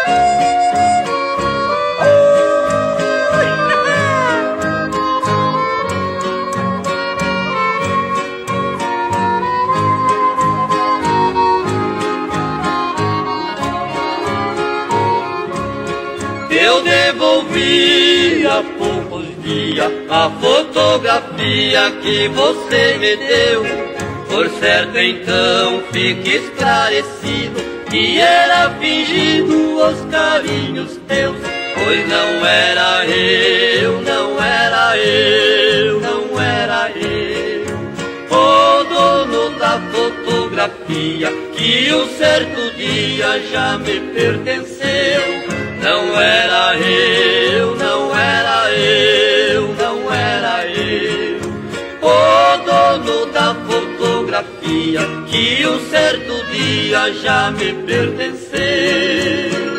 Eu devolvi há poucos dias a fotografia que você me deu. Por certo então fique esclarecido que era fingido os carinhos teus. Pois não era eu, não era eu, não era eu o dono da fotografia que um certo dia já me pertenceu. Não era eu, não era eu, não era eu o dono da fotografia que um certo dia já me pertenceu.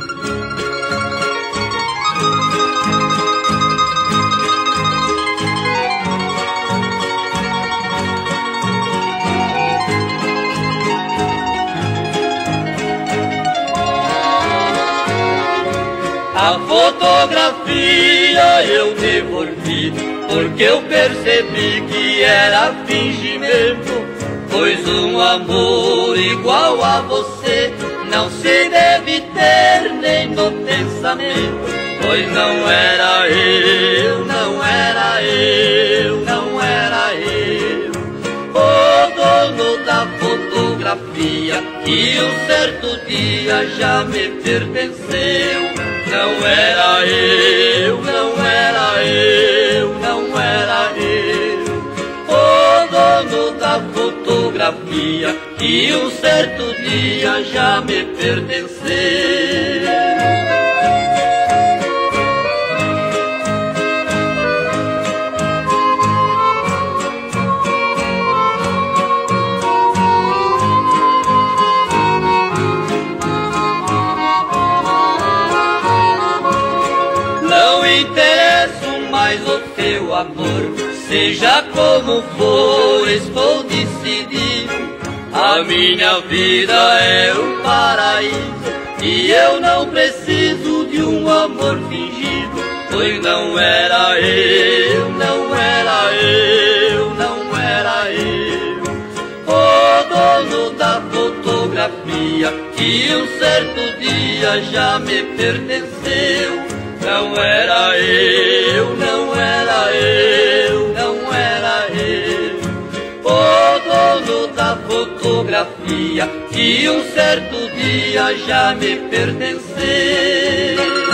A fotografia eu devolvi porque eu percebi que era fingimento. Pois um amor igual a você não se deve ter nem no pensamento. Pois não era eu, não era eu, não era eu o dono da fotografia que um certo dia já me pertenceu. Não era eu, não era eu, não era eu o dono da fotografia que um certo dia já me pertenceu. Mas o teu amor, seja como for, estou decidido. A minha vida é um paraíso e eu não preciso de um amor fingido. Pois não era eu, não era eu, não era eu o dono da fotografia que um certo dia já me pertenceu. Não era eu, não era eu, não era eu o dono da fotografia que um certo dia já me pertenceu.